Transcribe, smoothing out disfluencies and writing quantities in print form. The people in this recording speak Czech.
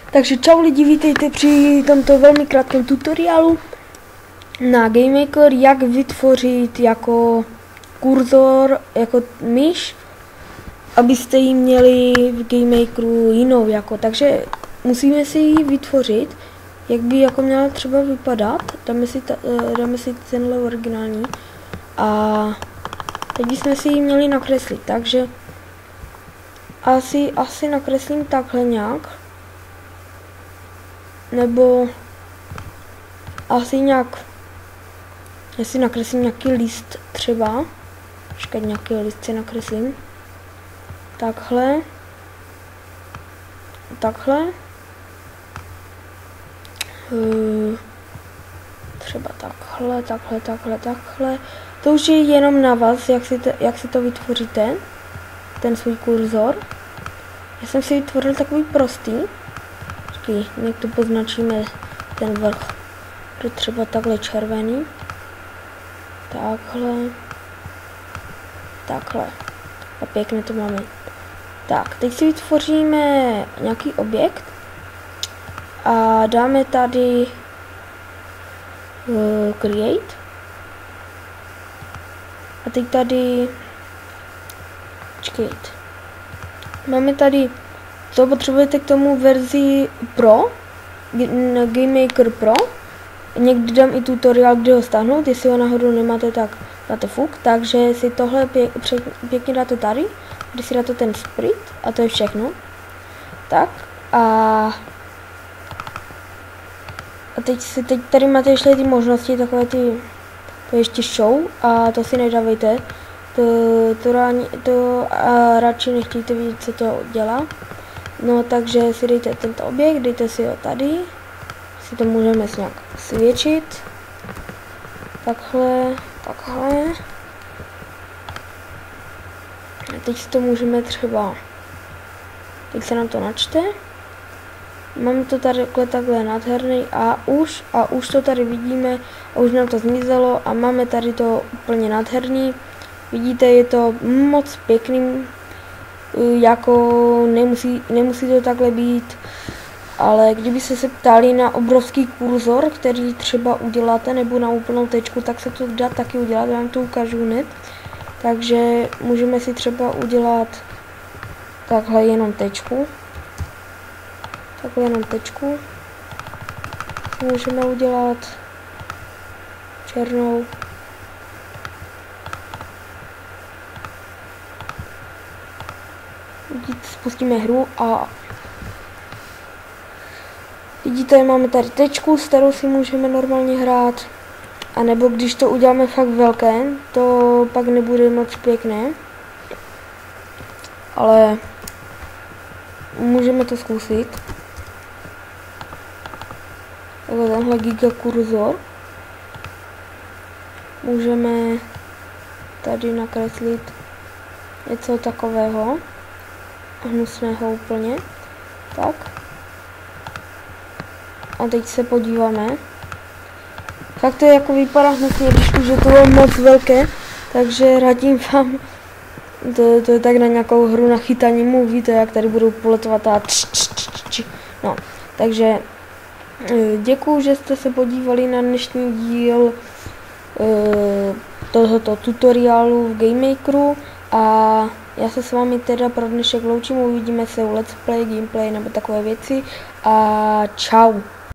Takže čau lidi, vítejte při tomto velmi krátkém tutoriálu na GameMaker, jak vytvořit jako kurzor, jako myš, abyste ji měli v GameMakeru jinou jako. Takže musíme si ji vytvořit, jak by jako měla třeba vypadat. Dáme si tenhle originální a teď bychom si ji měli nakreslit, takže asi nakreslím takhle nějak. Nebo asi nějak, jestli nakreslím nějaký list třeba, počkat, nějaký list si nakreslím, takhle, třeba takhle, to už je jenom na vás, jak si to vytvoříte, ten svůj kurzor. Já jsem si vytvořil takový prostý, jak to poznačíme ten vrch, je třeba takhle červený, takhle a pěkně to máme. Tak, teď si vytvoříme nějaký objekt a dáme tady create a teď tady máme tady, to potřebujete k tomu verzi Pro, GameMaker Pro. Někdy dám i tutoriál, kde ho stáhnout, jestli ho náhodou nemáte, tak dáte fuk. Takže si tohle pěkně dáte tady, kde si dáte ten sprit a to je všechno. Tak a teď tady máte ještě ty možnosti, takové ty, to je ještě show a to si nedávejte. To radši nechtějte vidět, co to dělá. No, takže si dejte tento objekt, dejte si ho tady, si to můžeme nějak světšit, takhle. A teď si to můžeme třeba, teď se nám to načte, máme to tady takhle nádherný a už to tady vidíme a už nám to zmizelo a máme tady to úplně nádherný. Vidíte, je to moc pěkný, jako nemusí to takhle být, ale kdybyste se ptali na obrovský kurzor, který třeba uděláte, nebo na úplnou tečku, tak se to dá taky udělat, já vám to ukážu hned. Takže můžeme si třeba udělat takhle jenom tečku. Můžeme udělat černou. Spustíme hru a vidíte, máme tady tečku, s kterou si můžeme normálně hrát, a nebo když to uděláme fakt velké, to pak nebude moc pěkné, ale můžeme to zkusit. Takhle tenhle giga kurzor můžeme tady nakreslit něco takového hnusného úplně, tak. A teď se podíváme. Fakt to jako vypadá hnusně, když už je to moc velké, takže radím vám, to je tak na nějakou hru na chytání mů, víte, jak tady budou poletovat a no, takže děkuju, že jste se podívali na dnešní díl tohoto tutoriálu v GameMakeru a já se s vámi teda pro dnešek loučím, uvidíme se u Let's Play, gameplay nebo takové věci a čau.